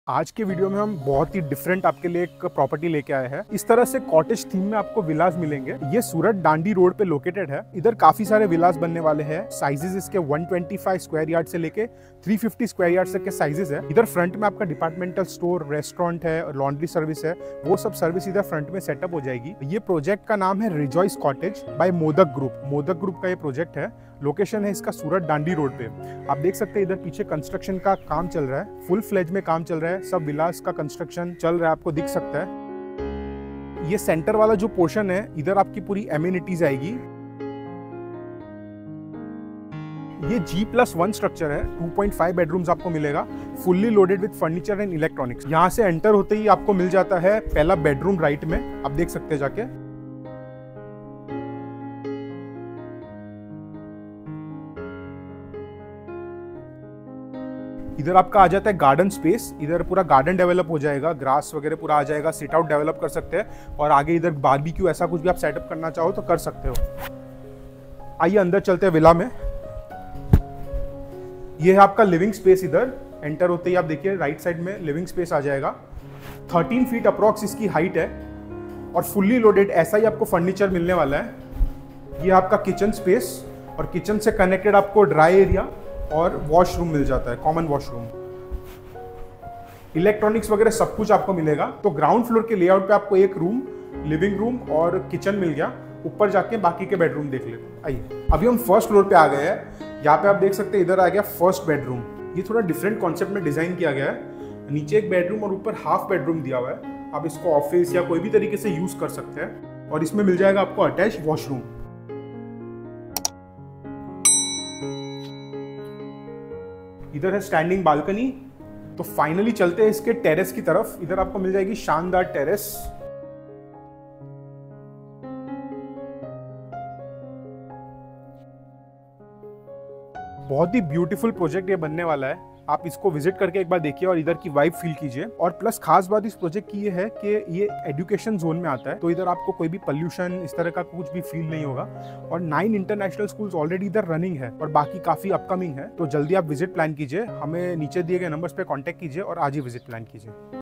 आज के वीडियो में हम बहुत ही डिफरेंट आपके लिए एक प्रॉपर्टी लेके आए हैं। इस तरह से कॉटेज थीम में आपको विलास मिलेंगे। ये सूरत डांडी रोड पे लोकेटेड है। इधर काफी सारे विलास बनने वाले हैं। साइजेस इसके 125 स्क्वायर यार्ड से लेके 350 स्क्वायर यार्ड तक के साइजेस है। इधर फ्रंट में आपका डिपार्टमेंटल स्टोर, रेस्टोरेंट है, लॉन्ड्री सर्विस है। वो सब सर्विस इधर फ्रंट में सेटअप हो जाएगी। ये प्रोजेक्ट का नाम है rejoice cottage by Modak group. Modak group का ये प्रोजेक्ट है। लोकेशन है इसका सूरत डांडी रोड पे। आप देख सकते हैं इधर पीछे कंस्ट्रक्शन का काम चल रहा है, फुल फ्लेज में काम चल रहा है। सब विलास का कंस्ट्रक्शन चल रहा है, आपको दिख सकता है। ये सेंटर वाला जो पोर्शन है, इधर आपकी पूरी एमिनिटीज आएगी। ये G+1 स्ट्रक्चर है। 2.5 बेडरूम्स आपको मिलेगा, fully loaded with furniture and electronics. यहाँ से एंटर होते ही आपको मिल जाता है पहला बेडरूम राइट में, आप देख सकते हैं जाके। इधर आपका आ जाता है गार्डन स्पेस। इधर पूरा गार्डन डेवलप हो जाएगा, ग्रास वगैरह पूरा आ जाएगा, सिट आउट डेवलप कर सकते हैं। और आगे इधर बारबेक्यू ऐसा कुछ भी आप सेटअप करना चाहो तो कर सकते हो। आइए अंदर चलते हैं विला में। ये है आपका लिविंग स्पेस। इधर एंटर होते ही आप देखिए राइट साइड में लिविंग स्पेस आ जाएगा। 13 फीट अप्रॉक्स इसकी हाइट है और फुल्ली लोडेड ऐसा ही आपको फर्नीचर मिलने वाला है। ये आपका किचन स्पेस और किचन से कनेक्टेड आपको ड्राई एरिया और वॉशरूम मिल जाता है, कॉमन वॉशरूम। इलेक्ट्रॉनिक्स वगैरह सब कुछ आपको मिलेगा। तो ग्राउंड फ्लोर के लेआउट पे आपको एक रूम, लिविंग रूम और किचन मिल गया। ऊपर जाके बाकी के बेडरूम देख लेते। आइए अभी हम फर्स्ट फ्लोर पे आ गए हैं। यहाँ पे आप देख सकते हैं इधर आ गया फर्स्ट बेडरूम। ये थोड़ा डिफरेंट कॉन्सेप्ट में डिजाइन किया गया है। नीचे एक बेडरूम और ऊपर हाफ बेडरूम दिया हुआ है। आप इसको ऑफिस या कोई भी तरीके से यूज कर सकते हैं। और इसमें मिल जाएगा आपको अटैच वॉशरूम। इधर है स्टैंडिंग बालकनी। तो फाइनली चलते हैं इसके टेरेस की तरफ। इधर आपको मिल जाएगी शानदार टेरेस। बहुत ही ब्यूटीफुल प्रोजेक्ट ये बनने वाला है। आप इसको विजिट करके एक बार देखिए और इधर की वाइब फील कीजिए। और प्लस खास बात इस प्रोजेक्ट की ये है कि ये एजुकेशन जोन में आता है। तो इधर आपको कोई भी पोल्यूशन इस तरह का कुछ भी फील नहीं होगा। और 9 इंटरनेशनल स्कूल्स ऑलरेडी इधर रनिंग है और बाकी काफी अपकमिंग है। तो जल्दी आप विजिट प्लान कीजिए। हमें नीचे दिए गए नंबर्स पे कांटेक्ट कीजिए और आज ही विजिट प्लान कीजिए।